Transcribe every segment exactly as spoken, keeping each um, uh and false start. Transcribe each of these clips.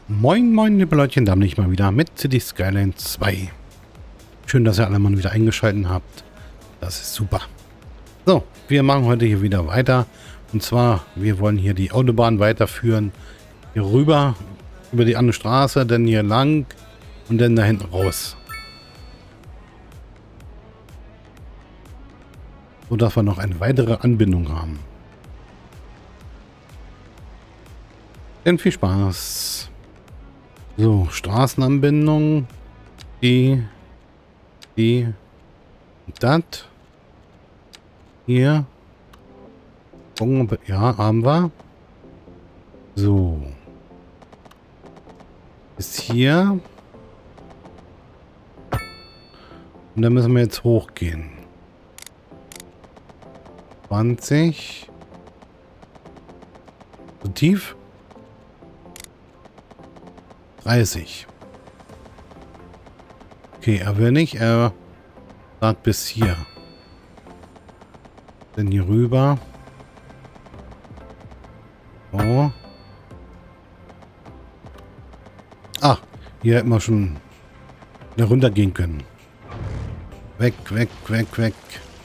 Moin, moin, liebe Leutchen, da bin ich mal wieder mit City Skyline zwei. Schön, dass ihr alle mal wieder eingeschaltet habt. Das ist super. So, wir machen heute hier wieder weiter. Und zwar, wir wollen hier die Autobahn weiterführen. Hier rüber, über die andere Straße, dann hier lang und dann da hinten raus. So dass wir noch eine weitere Anbindung haben. Denn viel Spaß. So, Straßenanbindung. Die. Die. Das. Hier. Gucken, ja, haben wir. So. Ist hier. Und dann müssen wir jetzt hochgehen. zwanzig. So tief. dreißig. Okay, er will nicht. Er sagt bis hier. Dann hier rüber. So. Ah, hier hätten wir schon wieder runtergehen können. Weg, weg, weg, weg.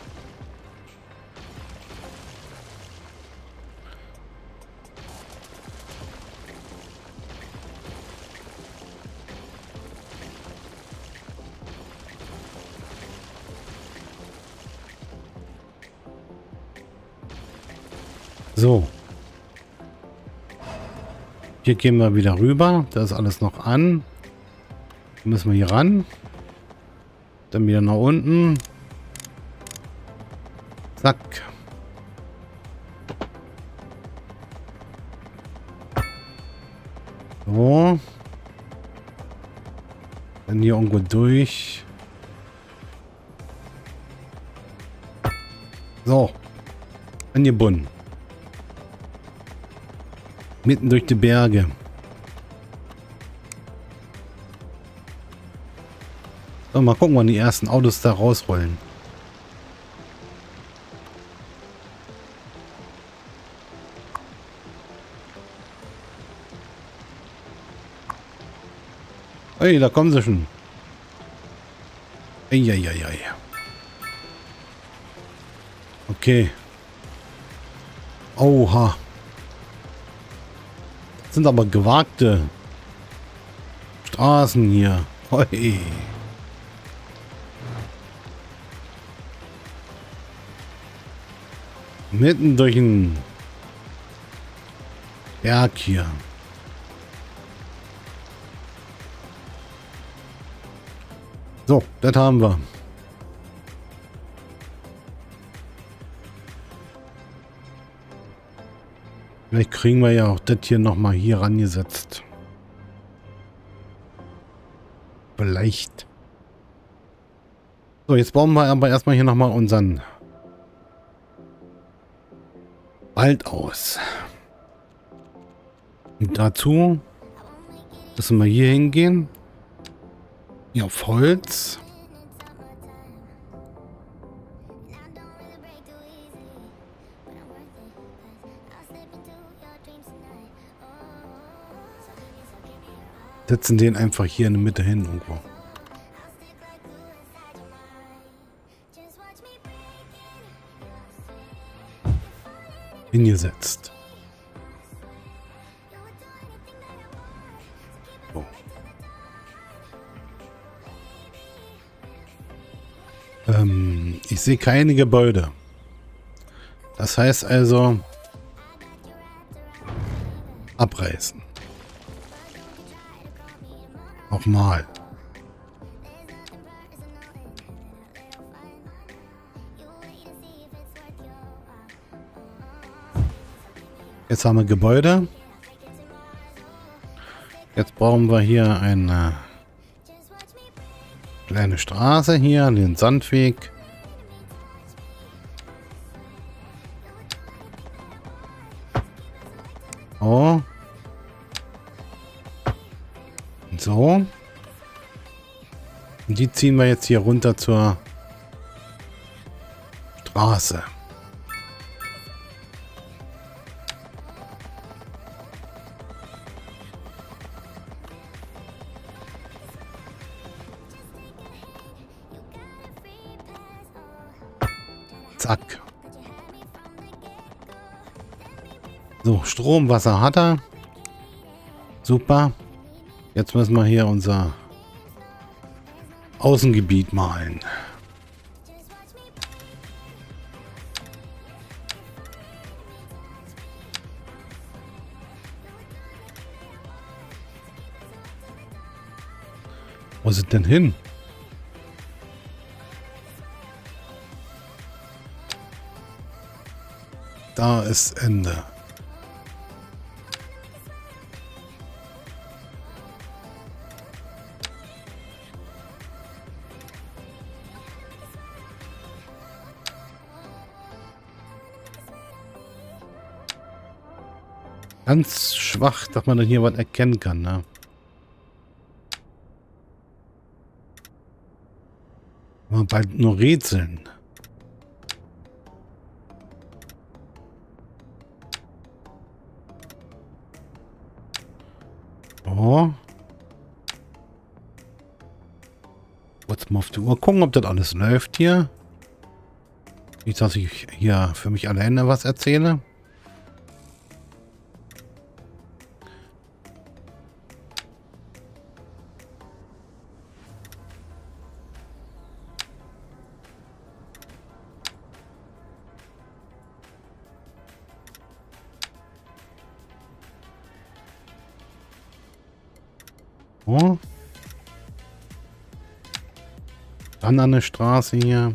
So. Hier gehen wir wieder rüber. Da ist alles noch an. Dann müssen wir hier ran. Dann wieder nach unten. Zack. So. Dann hier irgendwo durch. So. Angebunden. Mitten durch die Berge. So, mal gucken, wann die ersten Autos da rausrollen. Hey, da kommen sie schon. Eieiei. Okay. Oha. Das sind aber gewagte Straßen hier. Hoi. Mitten durch den Berg hier. So, das haben wir. Vielleicht kriegen wir ja auch das hier nochmal hier rangesetzt. Vielleicht. So, jetzt bauen wir aber erstmal hier nochmal unseren Wald aus. Und dazu müssen wir hier hingehen. Hier auf Holz. Setzen den einfach hier in der Mitte hin irgendwo. Hingesetzt. So. Ähm, ich sehe keine Gebäude. Das heißt also abreißen. Nochmal. Jetzt haben wir Gebäude. Jetzt brauchen wir hier eine kleine Straße hier, den Sandweg. Oh. So. Und die ziehen wir jetzt hier runter zur Straße. Zack. So, Strom, Wasser hat er. Super. Jetzt müssen wir hier unser Außengebiet malen. Wo ist es denn hin? Da ist Ende. Ganz schwach, dass man dann hier was erkennen kann, ne? Aber bald nur rätseln. Oh. Kurz mal auf die Uhr gucken, ob das alles läuft hier. Nicht, dass ich hier für mich alleine was erzähle. Oh. Dann an der Straße hier.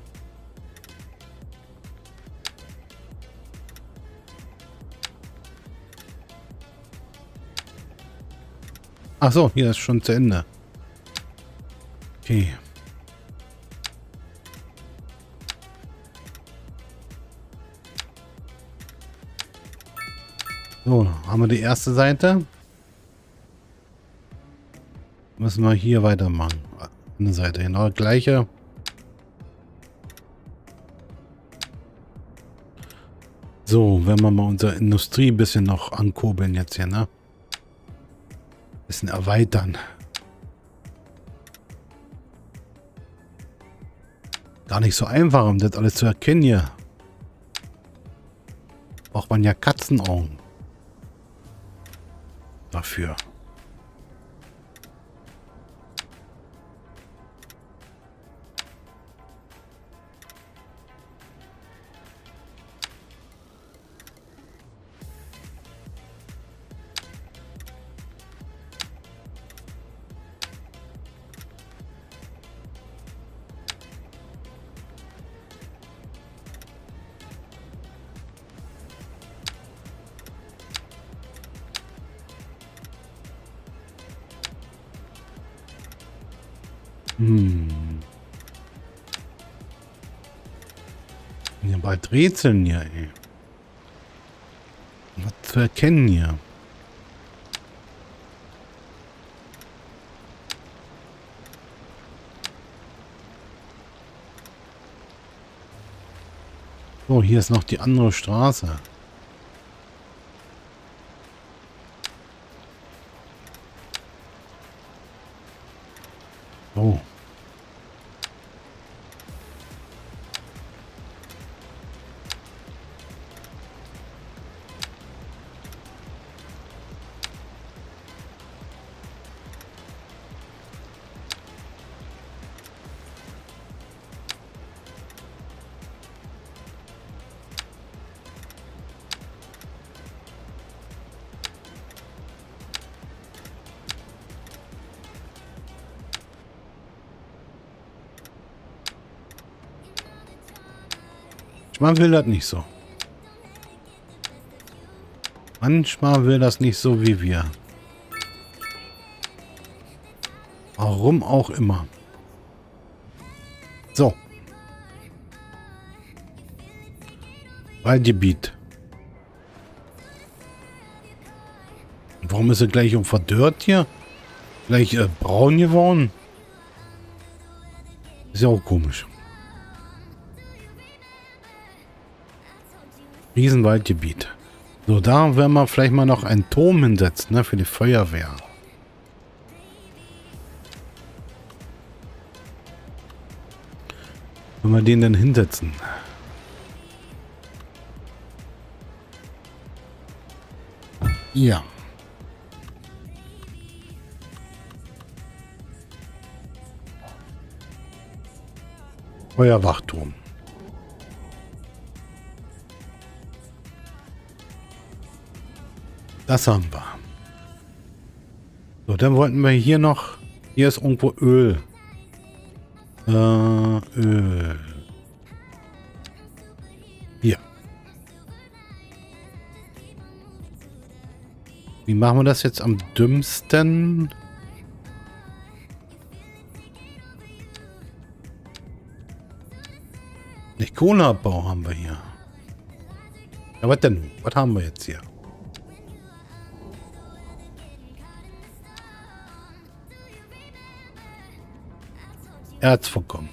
Ach so, hier ist schon zu Ende. Okay. So, haben wir die erste Seite. Müssen wir hier weitermachen. Eine Seite genau gleiche. So, wenn wir mal unsere Industrie ein bisschen noch ankurbeln jetzt hier, ne? Bisschen erweitern. Gar nicht so einfach, um das alles zu erkennen hier. Braucht man ja Katzenaugen. Dafür. Hm. Ja, bald rätseln hier, ey. Was zu erkennen hier. So, hier ist noch die andere Straße. Oh. Manchmal will das nicht so. Manchmal will das nicht so wie wir. Warum auch immer. So. Waldgebiet. Warum ist er gleich um verdörrt hier? Gleich äh, braun geworden? Ist ja auch komisch. Riesenwaldgebiet. So, da werden wir vielleicht mal noch einen Turm hinsetzen, ne, für die Feuerwehr. Wenn wir den dann hinsetzen. Ja. Feuerwachturm. Das haben wir. So, dann wollten wir hier noch... Hier ist irgendwo Öl. Äh, Öl. Hier. Wie machen wir das jetzt am dümmsten? Nicht Kohleabbau haben wir hier. Ja, was denn? Was haben wir jetzt hier? Erz vorkommen.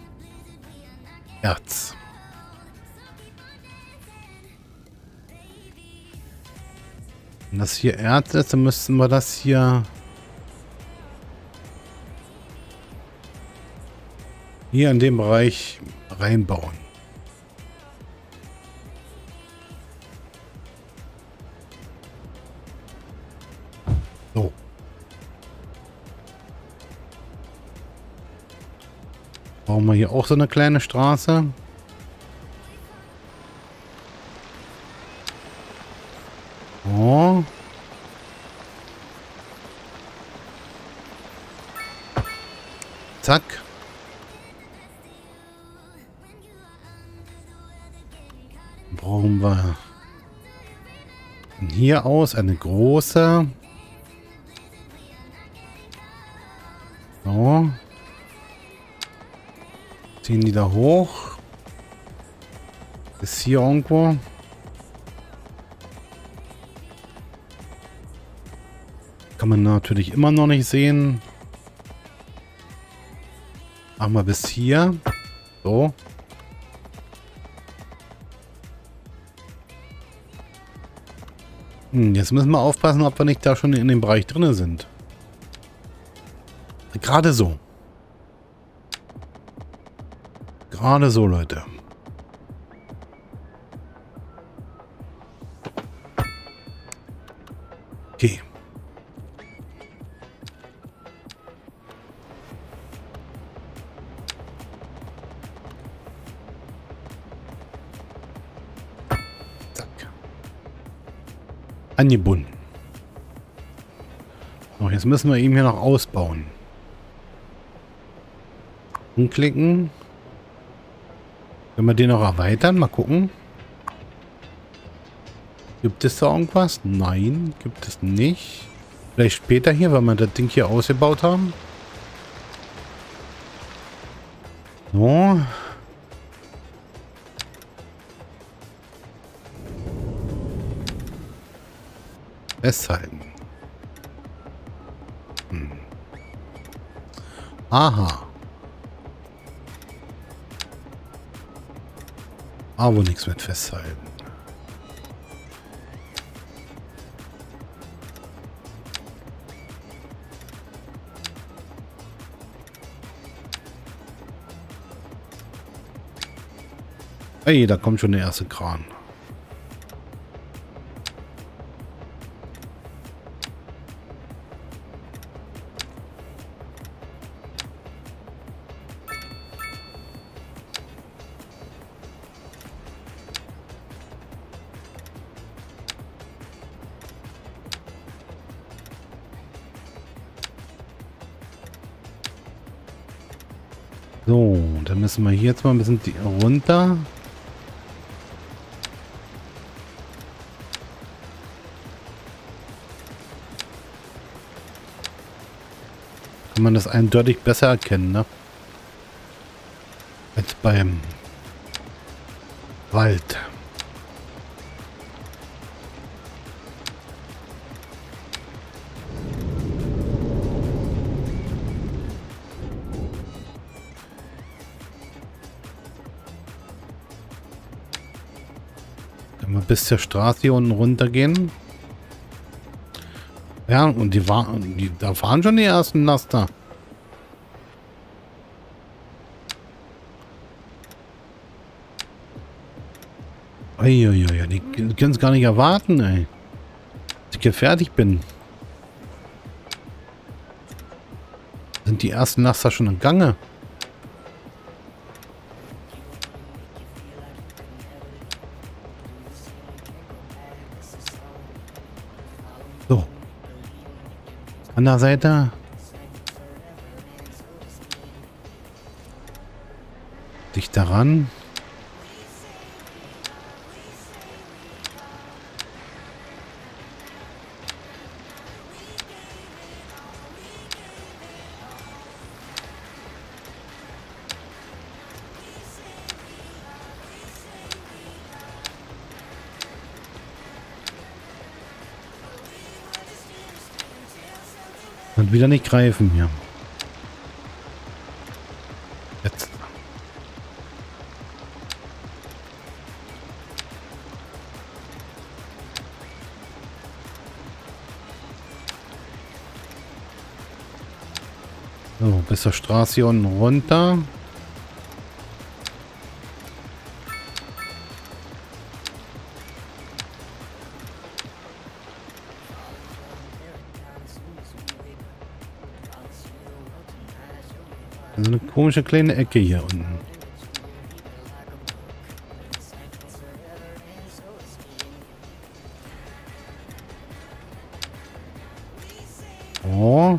Erz. Wenn das hier Erz ist, dann müssten wir das hier... hier in dem Bereich reinbauen. So. Brauchen wir hier auch so eine kleine Straße. Oh. Zack. Brauchen wir von hier aus eine große. So. Ziehen die da hoch. Ist hier irgendwo. Kann man natürlich immer noch nicht sehen. Machen wir bis hier. So. Hm, jetzt müssen wir aufpassen, ob wir nicht da schon in dem Bereich drin sind. Gerade so. Gerade so, Leute. Okay. Zack. Angebunden. So, jetzt müssen wir ihn hier noch ausbauen. Anklicken. Können wir den noch erweitern? Mal gucken. Gibt es da irgendwas? Nein, gibt es nicht. Vielleicht später hier, wenn wir das Ding hier ausgebaut haben. So. Festhalten. Hm. Aha. Aber nichts mit festhalten. Hey, da kommt schon der erste Kran. So, dann müssen wir hier jetzt mal ein bisschen die runter. Kann man das eindeutig besser erkennen, ne? Als beim Wald. Bis zur Straße hier unten runter gehen. Ja, und die waren, die, da fahren schon die ersten Laster. Uiuiui, die können es gar nicht erwarten, ey. Die hier fertig bin. Sind die ersten Laster schon im Gange? So. An der Seite. Dicht daran. Und wieder nicht greifen hier. Jetzt. So, bis zur Straße hier unten runter. Also eine komische kleine Ecke hier unten. Oh.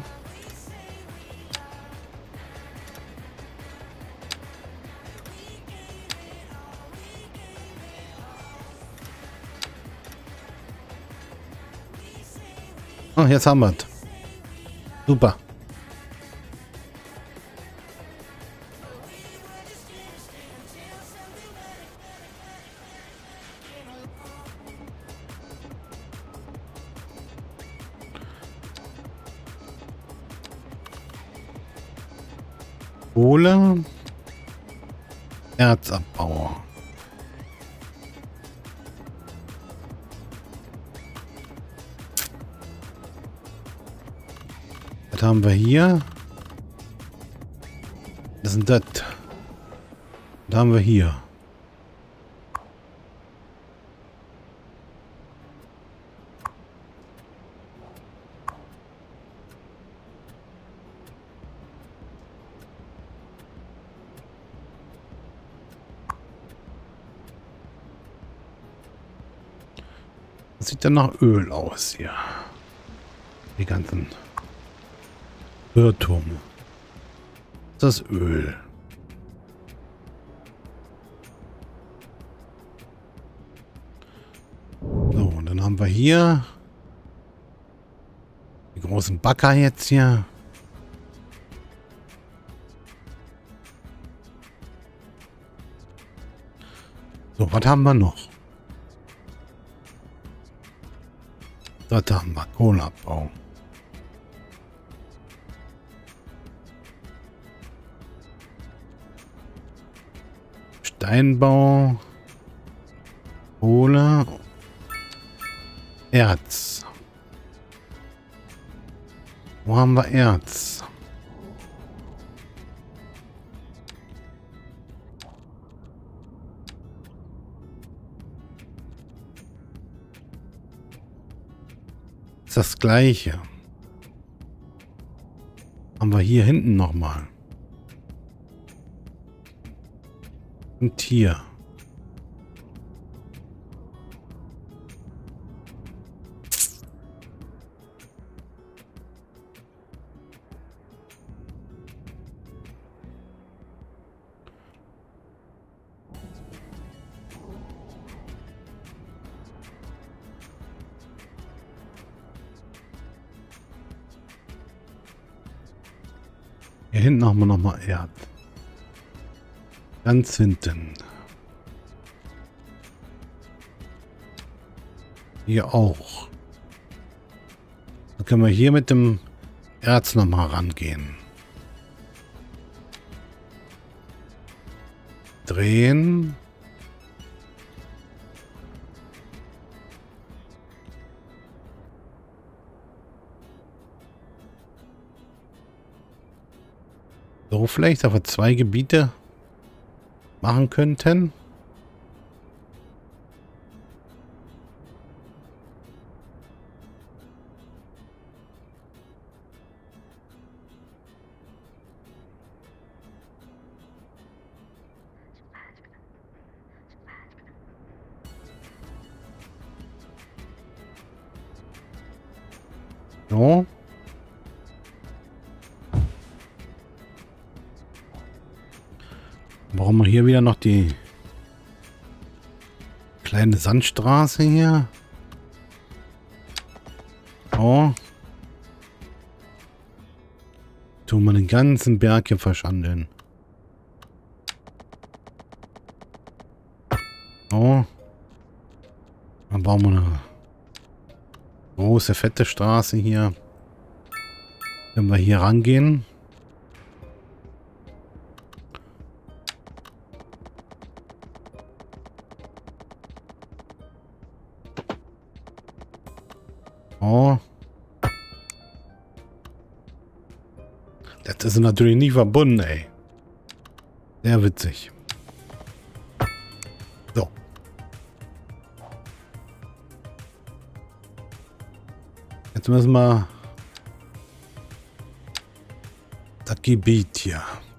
Oh, jetzt haben wir es. Super. Kohle, Erzabbau. Was haben wir hier? Was ist denn das? Was haben wir hier? Das sieht dann nach Öl aus hier. Die ganzen Irrtümer. Das ist Öl. So, und dann haben wir hier die großen Bagger jetzt hier. So, was haben wir noch? Dort haben wir Kohleabbau. Steinbau. Kohle. Erz. Wo haben wir Erz? Das gleiche. Haben wir hier hinten nochmal. Und hier. Hier hinten haben wir nochmal Erd. Ganz hinten. Hier auch. Dann können wir hier mit dem Erz nochmal rangehen. Drehen. So vielleicht, aber zwei Gebiete machen könnten. So. Brauchen wir hier wieder noch die kleine Sandstraße hier. So. Tun wir den ganzen Berg hier verschandeln. So. Dann bauen wir eine große, fette Straße hier. Wenn wir hier rangehen. Oh. Das ist natürlich nicht verbunden, ey. Sehr witzig. So. Jetzt müssen wir das Gebiet hier.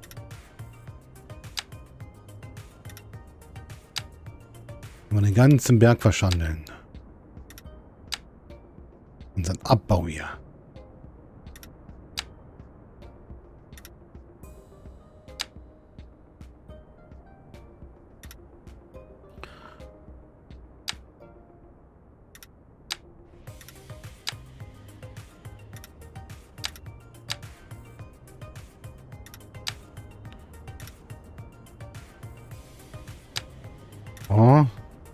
Wir den ganzen Berg verschandeln. Unseren Abbau hier. Oh.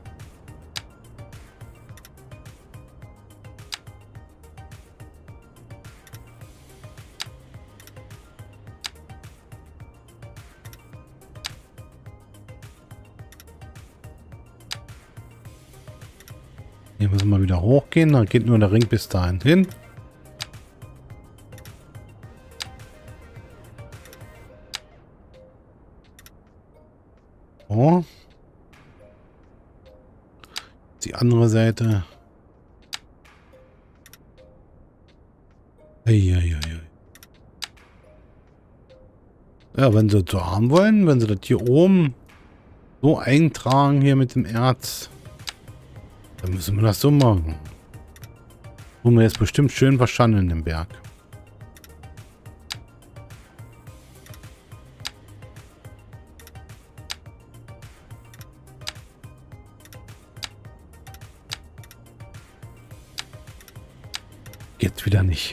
Hier müssen wir wieder hochgehen, dann geht nur der Ring bis dahin hin. Oh. Die andere Seite. Eieiei. Ja, wenn sie das so haben wollen, wenn sie das hier oben so eintragen hier mit dem Erz, dann müssen wir das so machen. Tun wir jetzt bestimmt schön verschandeln im Berg. Geht wieder nicht.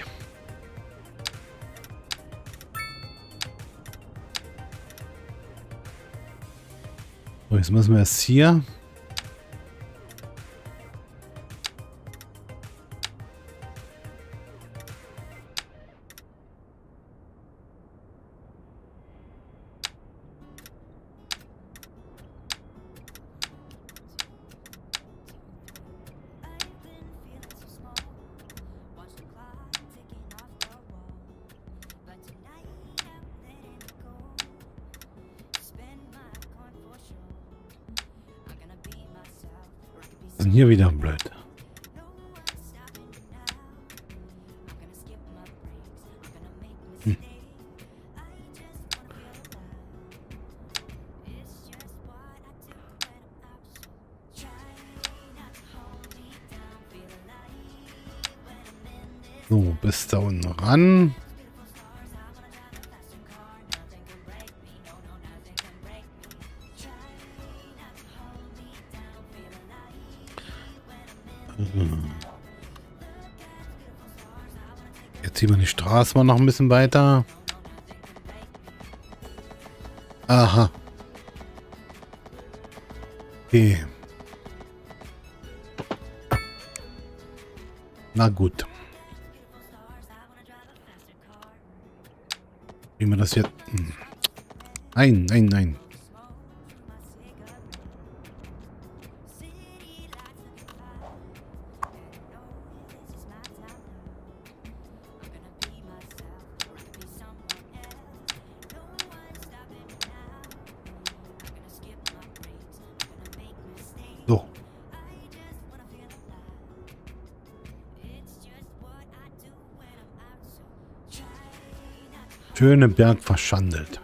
So, jetzt müssen wir es hier. Hier wieder blöd. Hm. So, bis da unten ran. Jetzt ziehen wir die Straße mal noch ein bisschen weiter. Aha. Okay. Na gut. Wie wir das jetzt... Nein, nein, nein. So. Schöne Berg verschandelt.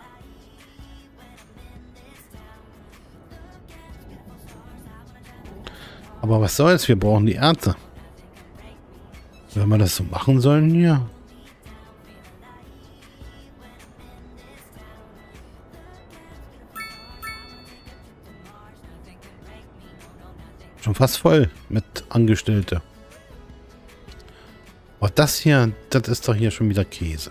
Aber was soll's? Wir brauchen die Erze. Wenn wir das so machen sollen hier. Schon fast voll mit Angestellte. Aber das hier, das ist doch hier schon wieder Käse.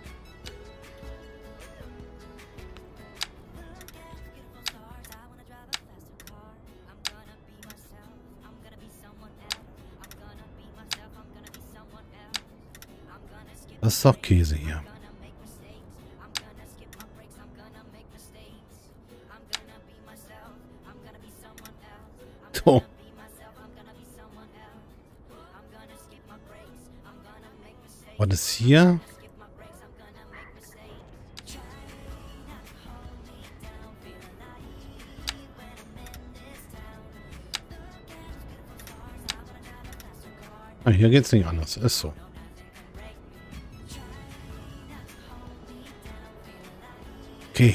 Das ist doch Käse hier. So. Was ist hier? Ah, hier geht's nicht anders. Ist so. Okay.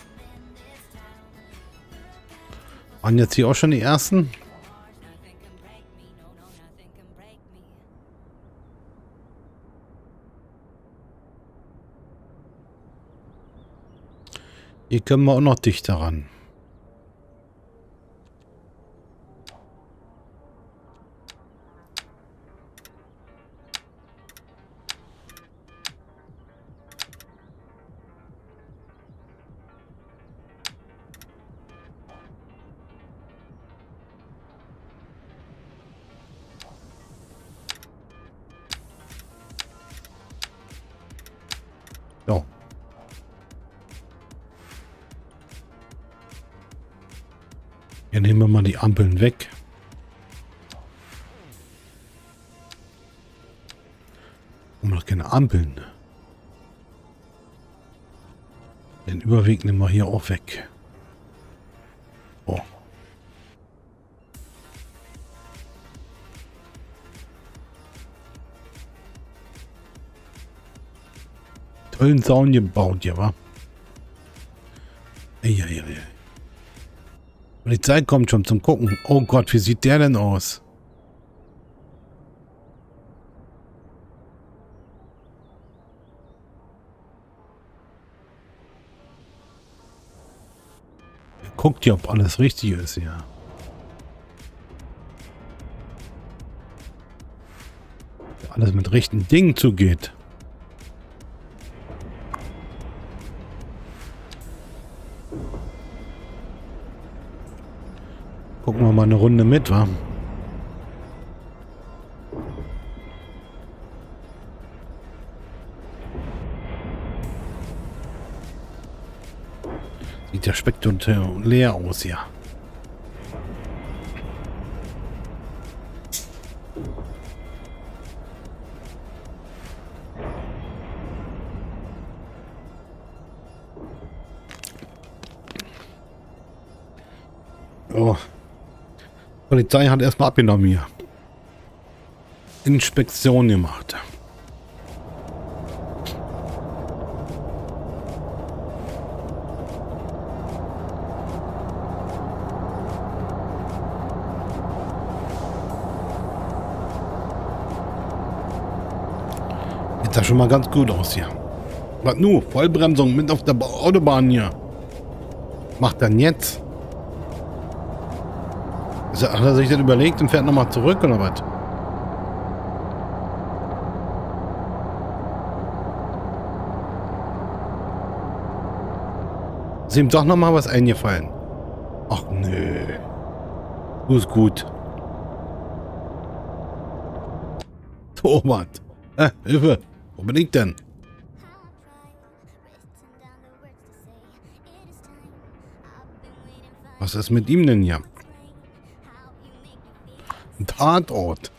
Waren jetzt hier auch schon die ersten? Hier können wir auch noch dichter ran. So. Hier nehmen wir mal die Ampeln weg. Und noch keine Ampeln. Den Überweg nehmen wir hier auch weg. Oh. Tollen Zaun gebaut, ja, wa? Eieiei. Polizei kommt schon zum Gucken. Oh Gott, wie sieht der denn aus? Er guckt ja, ob alles richtig ist, ja. Alles mit rechten Dingen zugeht. Gucken wir mal eine Runde mit, wa? Sieht ja spektakulär aus, ja. Oh. Polizei hat erstmal abgenommen hier. Inspektion gemacht. Sieht das schon mal ganz gut aus hier. Was nu? Vollbremsung mit auf der Autobahn hier. Macht dann jetzt? Hat er sich das überlegt und fährt nochmal zurück oder was? Ist ihm doch nochmal was eingefallen? Ach nö. Du ist gut. So was. Äh, Hilfe. Wo bin ich denn? Was ist mit ihm denn hier? Ein Tatort.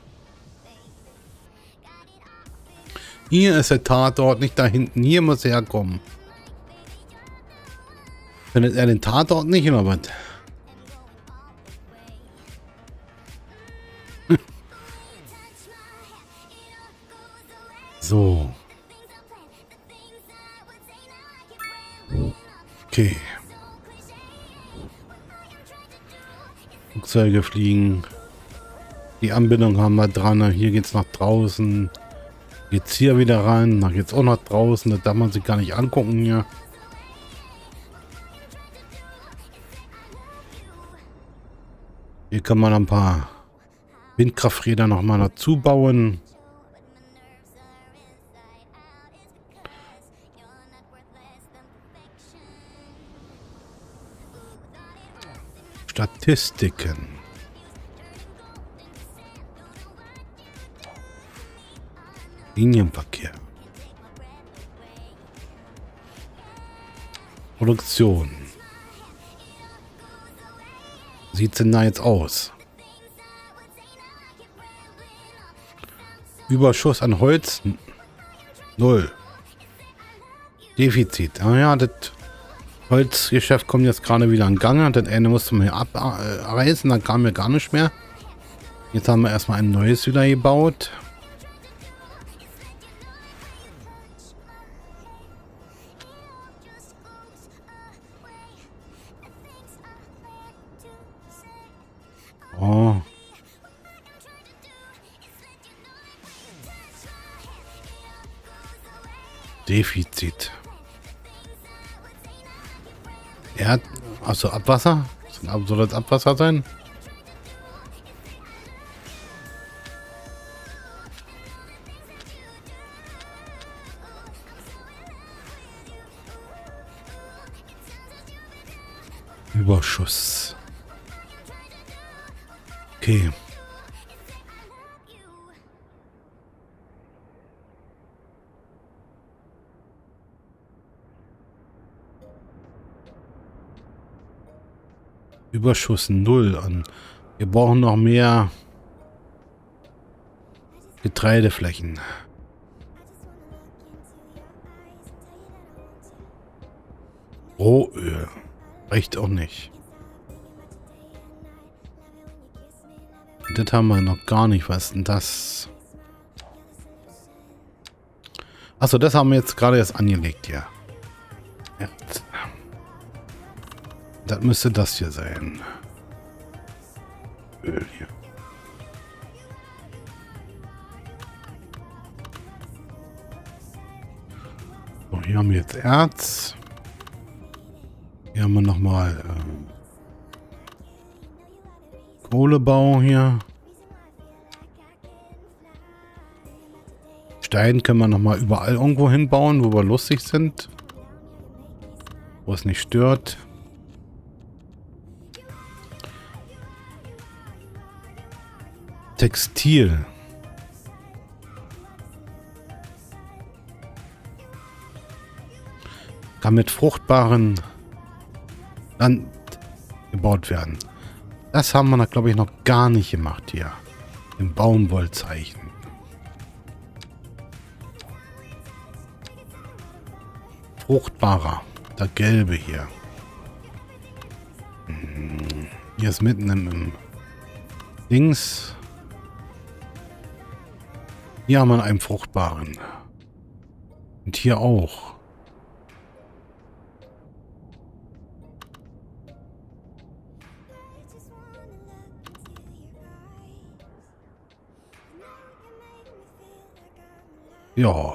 Hier ist der Tatort, nicht da hinten. Hier muss er herkommen. Findet er den Tatort nicht oder was? Hm. So. Okay. Flugzeuge fliegen. Die Anbindung haben wir dran. Hier geht's nach draußen. Geht's hier wieder rein. Dann geht's auch nach draußen. Das darf man sich gar nicht angucken hier. Hier kann man ein paar Windkrafträder noch mal dazu bauen. Statistiken. Linienverkehr. Produktion. Sieht's denn da jetzt aus? Überschuss an Holz? Null. Defizit. Ah ja, das Holzgeschäft kommt jetzt gerade wieder in Gang. Das Ende musste man hier abreißen, dann kam mir gar nicht mehr. Jetzt haben wir erstmal ein neues wieder gebaut. Oh. Defizit. Er hat also Abwasser. Soll das Abwasser sein? Überschuss. Okay. Überschuss null an. Wir brauchen noch mehr Getreideflächen. Rohöl. Reicht auch nicht. Das haben wir noch gar nicht. Was ist denn das? Achso, das haben wir jetzt gerade erst angelegt hier. Ja. Das müsste das hier sein. Öl hier. So, hier haben wir jetzt Erz. Hier haben wir nochmal ähm, Kohlebau hier. Stein können wir nochmal überall irgendwo hinbauen, wo wir lustig sind. Wo es nicht stört. Textil. Kann mit fruchtbaren Land gebaut werden. Das haben wir da, glaube ich, noch gar nicht gemacht hier. Im Baumwollzeichen. Fruchtbarer. Der gelbe hier. Hier ist mitten im, im Dings. Hier haben wir einen fruchtbaren. Und hier auch. Ja.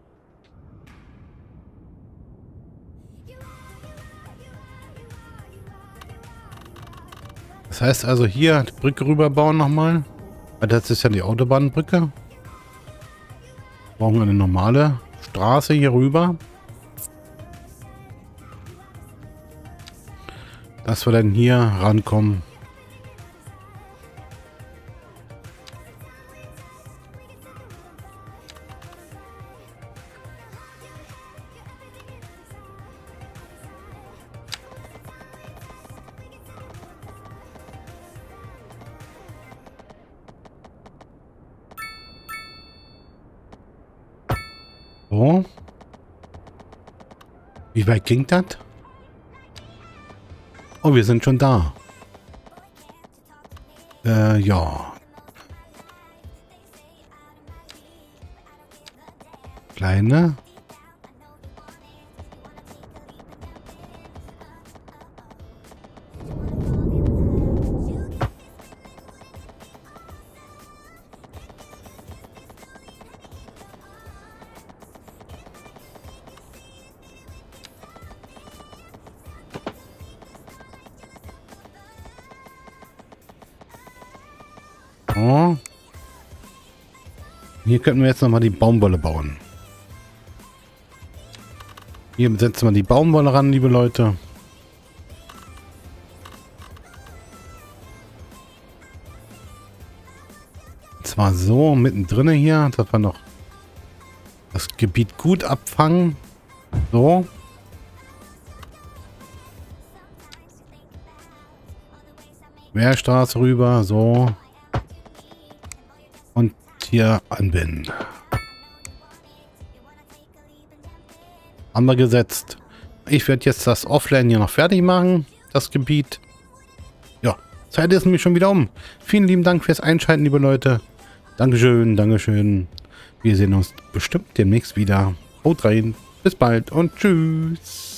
Das heißt also hier die Brücke rüberbauen nochmal. Das ist ja die Autobahnbrücke. Brauchen wir eine normale Straße hier rüber. Dass wir dann hier rankommen. So. Wie weit ging das? Oh, wir sind schon da. Äh, ja. Kleine. So. Hier könnten wir jetzt nochmal die Baumwolle bauen. Hier setzen wir die Baumwolle ran, liebe Leute. Und zwar so, mittendrin hier, dass wir noch das Gebiet gut abfangen. So. Querstraße rüber, so. Und hier anbinden. Haben wir gesetzt. Ich werde jetzt das Offline hier noch fertig machen, das Gebiet. Ja, Zeit ist nämlich schon wieder um. Vielen lieben Dank fürs Einschalten, liebe Leute. Dankeschön, Dankeschön. Wir sehen uns bestimmt demnächst wieder. Haut rein, bis bald und tschüss.